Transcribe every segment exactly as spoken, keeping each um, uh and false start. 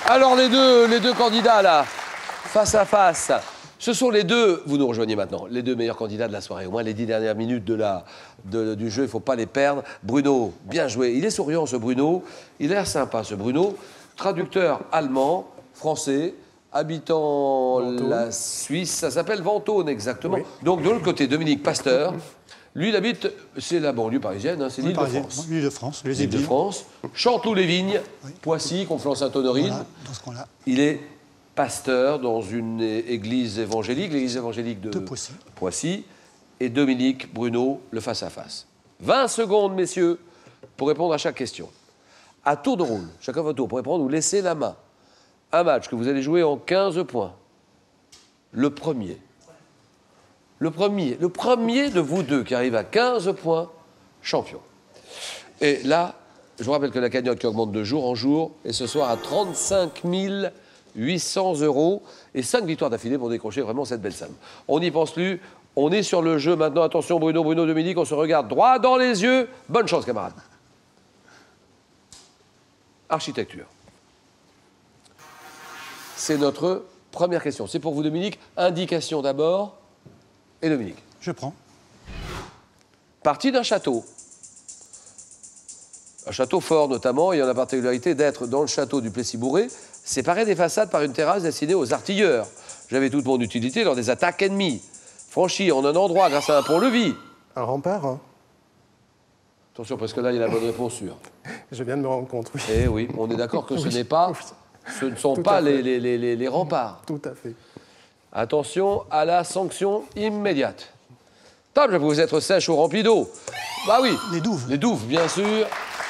Alors les deux, les deux candidats là, face à face, ce sont les deux, vous nous rejoignez maintenant, les deux meilleurs candidats de la soirée. Au moins les dix dernières minutes de la, de, du jeu, il ne faut pas les perdre. Bruno, bien joué. Il est souriant ce Bruno, il a l'air sympa ce Bruno. Traducteur allemand, français, habitant Ventôme. La Suisse, ça s'appelle Ventôme exactement. Oui. Donc de l'autre côté, Dominique Pasteur. Lui, il habite, c'est la banlieue parisienne, hein, c'est l'île de France. L'île de France, les L'île de France. Chanteloup-les-Vignes, oui. Poissy, Conflans-Sainte-Honorine. Voilà, dans ce coin-là. Il est pasteur dans une église évangélique, l'église évangélique de, de Poissy. Poissy. Et Dominique Bruno, le face-à-face. vingt secondes, messieurs, pour répondre à chaque question. À tour de rôle, chacun votre tour, pour répondre, vous laissez la main. Un match que vous allez jouer en quinze points. Le premier. Le premier, le premier de vous deux qui arrive à quinze points, champion. Et là, je vous rappelle que la cagnotte qui augmente de jour en jour, et ce soir à trente-cinq mille huit cents euros, et cinq victoires d'affilée pour décrocher vraiment cette belle somme. On n'y pense plus, on est sur le jeu maintenant. Attention Bruno, Bruno, Dominique, on se regarde droit dans les yeux. Bonne chance camarades. Architecture. C'est notre première question. C'est pour vous Dominique. Indication d'abord. Et Dominique? Je prends. Partie d'un château. Un château fort notamment, ayant la particularité d'être dans le château du Plessis-Bourré, séparé des façades par une terrasse destinée aux artilleurs. J'avais toute mon utilité lors des attaques ennemies. Franchi en un endroit grâce à un pont-levis. Un rempart, hein. Attention, parce que là, il y a la bonne réponse sûre. Je viens de me rendre compte, oui. Eh oui, on est d'accord que ce oui. n'est pas... Ce ne sont Tout pas les, les, les, les remparts. Tout à fait. Attention à la sanction immédiate. Top, je vais vous être sèche ou rempli d'eau. Bah oui. Les douves. Les douves, bien sûr.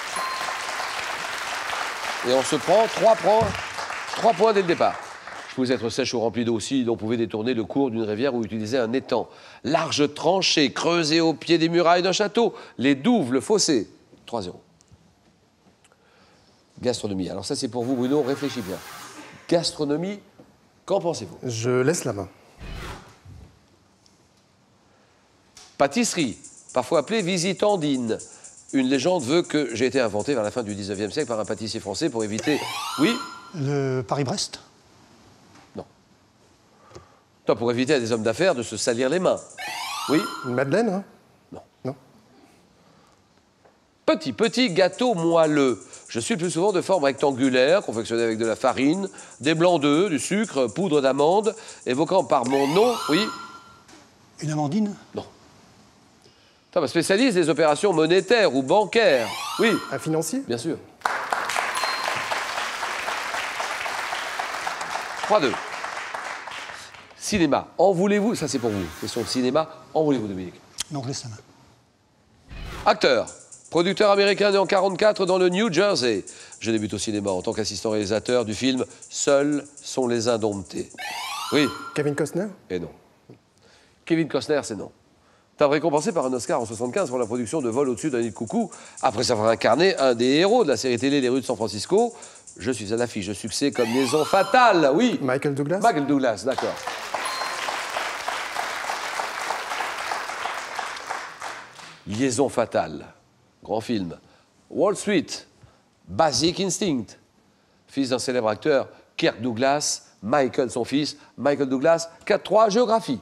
Et on se prend trois points, trois points dès le départ. Je pouvais être sèche ou rempli d'eau aussi, on pouvait détourner le cours d'une rivière ou utiliser un étang. Large tranchée, creusée au pied des murailles d'un château. Les douves, le fossé. trois zéro. Gastronomie. Alors ça, c'est pour vous, Bruno, réfléchis bien. Gastronomie, qu'en pensez-vous? Je laisse la main. Pâtisserie, parfois appelée visitandine. Une légende veut que j'ai été inventé vers la fin du dix-neuvième siècle par un pâtissier français pour éviter... Oui? Le Paris-Brest? Non. Toi, pour éviter à des hommes d'affaires de se salir les mains. Oui? Une madeleine, hein? Non. Non. Petit, petit gâteau moelleux. Je suis le plus souvent de forme rectangulaire, confectionné avec de la farine, des blancs d'œufs, du sucre, poudre d'amande, évoquant par mon nom... Oui? Une amandine? Non. Toi, spécialiste des opérations monétaires ou bancaires. Oui? Un financier? Bien sûr. trois deux. Cinéma. En voulez-vous? Ça, c'est pour vous. Question de cinéma. En voulez-vous, Dominique? Non, je laisse la main. Acteur. Producteur américain né en quarante-quatre dans le New Jersey. Je débute au cinéma en tant qu'assistant réalisateur du film « Seuls sont les indomptés ». Oui. Kevin Costner? Et non. Kevin Costner, c'est non. T'as récompensé par un Oscar en soixante-quinze pour la production de Vol au-dessus d'un nid de coucou, après avoir incarné un des héros de la série télé Les rues de San Francisco. Je suis à l'affiche de succès comme Liaison fatale, oui. Michael Douglas? Michael Douglas, d'accord. Liaison fatale, grand film. Wall Street, Basic Instinct, fils d'un célèbre acteur, Kirk Douglas, Michael son fils, Michael Douglas, quatre trois, géographie.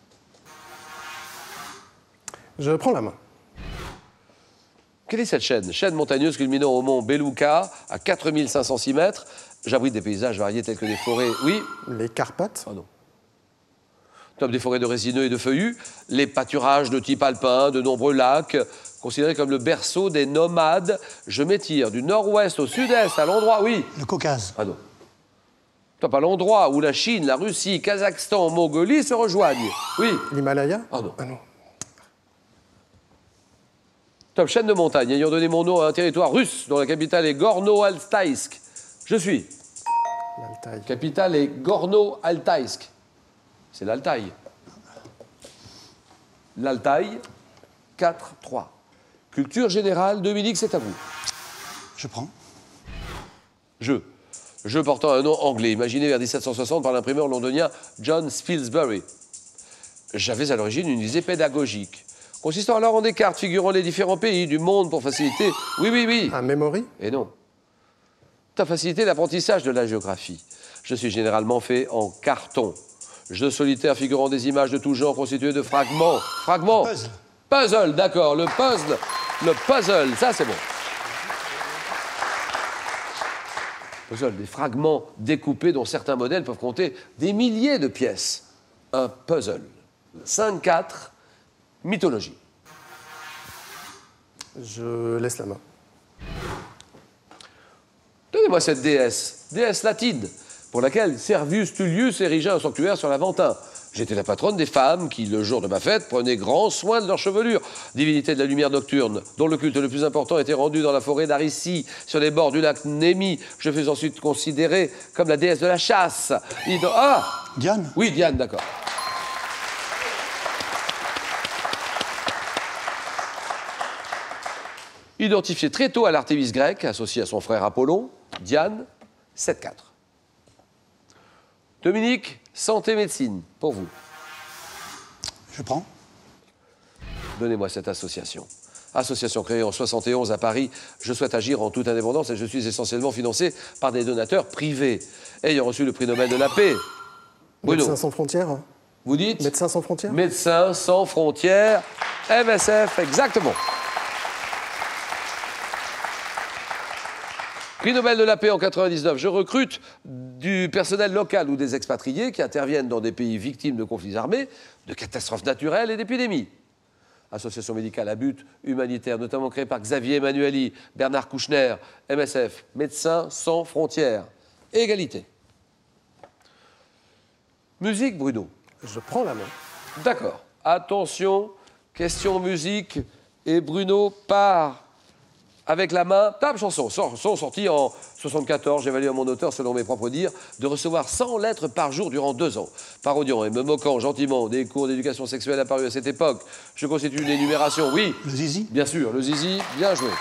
Je prends la main. Quelle est cette chaîne? Chaîne montagneuse culminant au mont Beluga, à quatre mille cinq cent six mètres. J'abrite des paysages variés tels que des forêts... Oui? Les Carpates? Ah non. Top des forêts de résineux et de feuillus, les pâturages de type alpin, de nombreux lacs, considérés comme le berceau des nomades. Je m'étire du nord-ouest au sud-est, à l'endroit... Oui? Le Caucase? Ah non. Top à l'endroit où la Chine, la Russie, Kazakhstan, Mongolie se rejoignent. Oui? L'Himalaya? Ah non. Ah non. Top chaîne de montagne ayant donné mon nom à un territoire russe dont la capitale est Gorno-Altaïsk. Je suis. L'Altaï. Capitale est Gorno-Altaïsk. C'est l'Altaï. L'Altaï, quatre trois. Culture générale, Dominique, c'est à vous. Je prends. Jeu. Jeu portant un nom anglais, imaginé vers dix-sept cent soixante par l'imprimeur londonien John Spilsbury. J'avais à l'origine une visée pédagogique, consistant alors en des cartes figurant les différents pays du monde pour faciliter... Oui, oui, oui. Un memory? Et non. Tu as facilité l'apprentissage de la géographie. Je suis généralement fait en carton. Jeu solitaire figurant des images de tout genre constituées de fragments. Fragments. Puzzle. Puzzle, d'accord. Le puzzle. Le puzzle, ça c'est bon. Puzzle, des fragments découpés dont certains modèles peuvent compter des milliers de pièces. Un puzzle. cinq quatre, mythologie. Je laisse la main. Donnez-moi cette déesse, déesse latine, pour laquelle Servius Tullius érigeait un sanctuaire sur l'Aventin. J'étais la patronne des femmes qui, le jour de ma fête, prenaient grand soin de leur chevelure. Divinité de la lumière nocturne, dont le culte le plus important était rendu dans la forêt d'Aricie, sur les bords du lac Némi. Je fus ensuite considérée comme la déesse de la chasse. Ido- Ah Diane. Oui, Diane, d'accord. Identifié très tôt à l'Artémis grecque, associé à son frère Apollon, Diane, sept quatre. Dominique, santé médecine, pour vous. Je prends. Donnez-moi cette association. Association créée en soixante et onze à Paris, je souhaite agir en toute indépendance et je suis essentiellement financé par des donateurs privés. Ayant reçu le prix Nobel de la paix. Bruno, Médecins sans frontières. vous dites Médecins sans frontières. Médecins sans frontières, M S F, exactement. Prix Nobel de la paix en quatre-vingt-dix-neuf. Je recrute du personnel local ou des expatriés qui interviennent dans des pays victimes de conflits armés, de catastrophes naturelles et d'épidémies. Association médicale à but humanitaire, notamment créée par Xavier Emmanueli, Bernard Kouchner, M S F, Médecins sans frontières. Égalité. Musique, Bruno. Je prends la main. D'accord. Attention, question musique. Et Bruno part avec la main. Table chanson. Chanson sortie en soixante-quatorze. J'évalue à mon auteur, selon mes propres dires, de recevoir cent lettres par jour durant deux ans. Parodiant et me moquant gentiment des cours d'éducation sexuelle apparus à cette époque, je constitue une énumération. Oui. Le zizi. Bien sûr, le zizi, bien joué.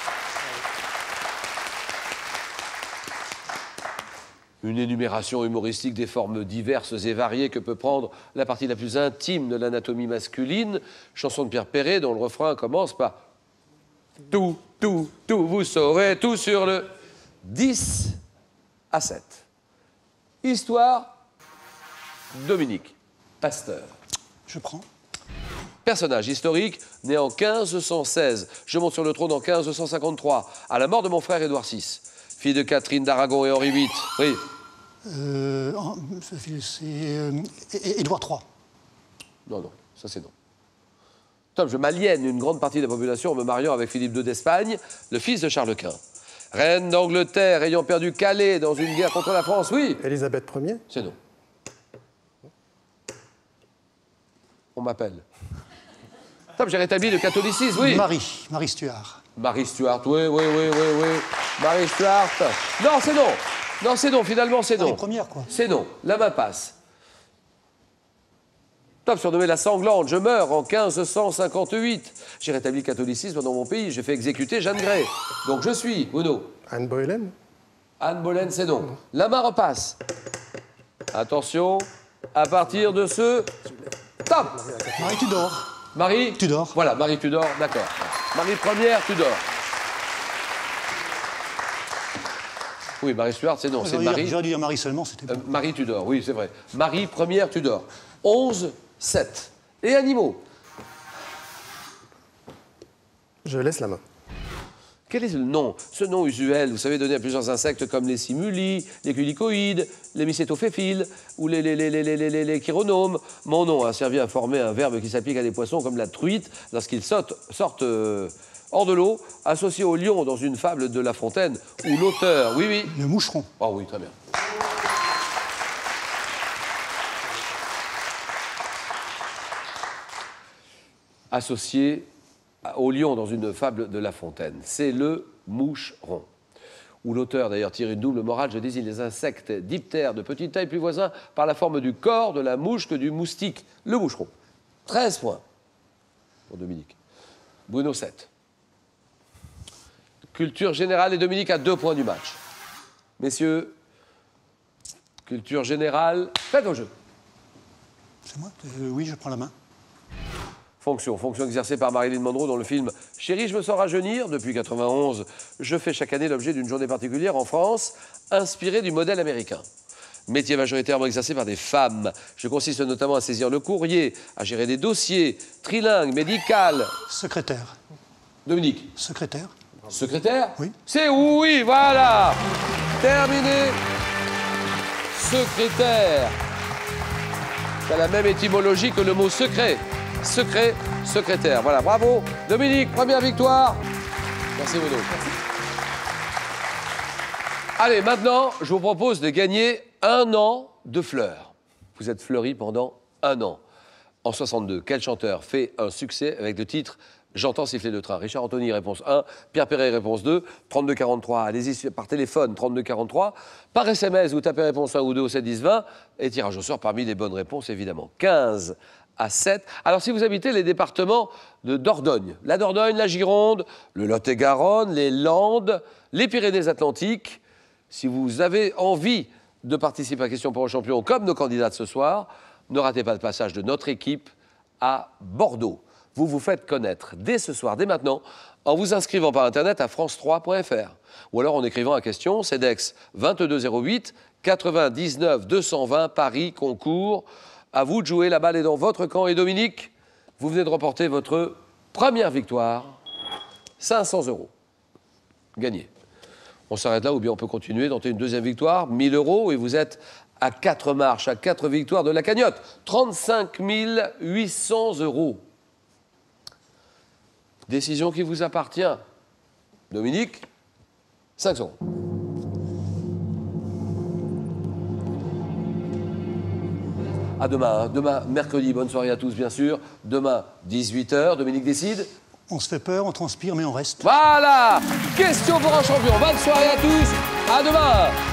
Une énumération humoristique des formes diverses et variées que peut prendre la partie la plus intime de l'anatomie masculine. Chanson de Pierre Perret dont le refrain commence par « Tout, tout, tout, vous saurez tout sur le dix à sept ». Histoire, Dominique Pasteur. Je prends. Personnage historique, né en quinze cent seize. Je monte sur le trône en quinze cent cinquante-trois, à la mort de mon frère Édouard six. Fille de Catherine d'Aragon et Henri huit. Oui. Euh, en- c'est euh, É- Édouard trois. Non, non, ça c'est non. Top, je m'aliène une grande partie de la population en me mariant avec Philippe deux d'Espagne, le fils de Charles Quint. Reine d'Angleterre ayant perdu Calais dans une guerre contre la France, oui. Élisabeth Ier. C'est non. On m'appelle. Top, j'ai rétabli le catholicisme, oui. Marie. Marie Stuart. Marie Stuart, oui, oui, oui, oui, oui. Marie Stuart. Non, c'est non. Non, c'est non, finalement, c'est non. Marie première, quoi. C'est non. La main passe. Top, surnommée la sanglante, je meurs en quinze cent cinquante-huit. J'ai rétabli le catholicisme dans mon pays. J'ai fait exécuter Jeanne Grey. Donc je suis, Bruno. Anne Boleyn. Anne Boleyn, c'est non. La main repasse. Attention, à partir de ce... Top. Marie Tudor. Marie Tudor. Voilà, Marie Tudor, d'accord. Marie Première Tudor. Oui, Marie Stuart, c'est non, c'est J'aurais dû dire- Marie... J'aurais dû dire Marie seulement, c'était Euh, bon. Marie Tudor, oui, c'est vrai. Marie Première Tudor. onze sept. Et animaux. Je laisse la main. Quel est le nom? Ce nom usuel, vous savez, donné à plusieurs insectes comme les simulis, les culicoïdes, les mycétophéphiles ou les, les, les, les, les, les, les chironomes. Mon nom a servi à former un verbe qui s'applique à des poissons comme la truite lorsqu'ils sautent- sortent euh, hors de l'eau, associé au lion dans une fable de La Fontaine où l'auteur... Oui, oui. Le moucheron. Oh oui, très bien. Associé au lion dans une fable de La Fontaine. C'est le moucheron. Où l'auteur d'ailleurs tire une double morale, je désigne les insectes diptères de petite taille plus voisins par la forme du corps de la mouche que du moustique. Le moucheron. treize points pour Dominique. Bruno, sept. Culture générale et Dominique à deux points du match. Messieurs, culture générale, faites vos jeux. C'est moi Euh, Oui, je prends la main. Fonction, fonction exercée par Marilyn Monroe dans le film « Chérie, je me sens rajeunir ». Depuis quatre-vingt-onze, je fais chaque année l'objet d'une journée particulière en France, inspirée du modèle américain. Métier majoritairement exercé par des femmes. Je consiste notamment à saisir le courrier, à gérer des dossiers, trilingue, médical. Secrétaire. Dominique. Secrétaire. Secrétaire? Oui. C'est oui, voilà. Terminé. Secrétaire. Ça a la même étymologie que le mot secret. Secret, secrétaire. Voilà, bravo. Dominique, première victoire. Merci Bruno. Allez, maintenant, je vous propose de gagner un an de fleurs. Vous êtes fleuri pendant un an. En soixante-deux, quel chanteur fait un succès avec le titre « J'entends siffler le train » Richard Anthony, réponse un. Pierre Perret, réponse deux. trente-deux quarante-trois. Allez-y par téléphone, trente-deux quarante-trois. Par S M S, vous tapez réponse un ou deux au sept dix vingt. Et tirage au sort parmi les bonnes réponses, évidemment. quinze à sept. Alors, si vous habitez les départements de Dordogne, la Dordogne, la Gironde, le Lot-et-Garonne, les Landes, les Pyrénées-Atlantiques, si vous avez envie de participer à Question pour un champion comme nos candidats de ce soir, ne ratez pas le passage de notre équipe à Bordeaux. Vous vous faites connaître dès ce soir, dès maintenant, en vous inscrivant par Internet à france trois point f r ou alors en écrivant à question CEDEX vingt-deux zéro huit quatre-vingt-dix-neuf deux cent vingt Paris concours. À vous de jouer, la balle est dans votre camp. Et Dominique, vous venez de remporter votre première victoire, cinq cents euros. Gagné. On s'arrête là ou bien on peut continuer, tenter une deuxième victoire, mille euros, et vous êtes à quatre marches, à quatre victoires de la cagnotte, trente-cinq mille huit cents euros. Décision qui vous appartient. Dominique, cinq secondes. À demain, hein. Demain, mercredi, bonne soirée à tous, bien sûr. Demain, dix-huit heures, Dominique décide. On se fait peur, on transpire, mais on reste. Voilà. Question pour un champion. Bonne soirée à tous. À demain.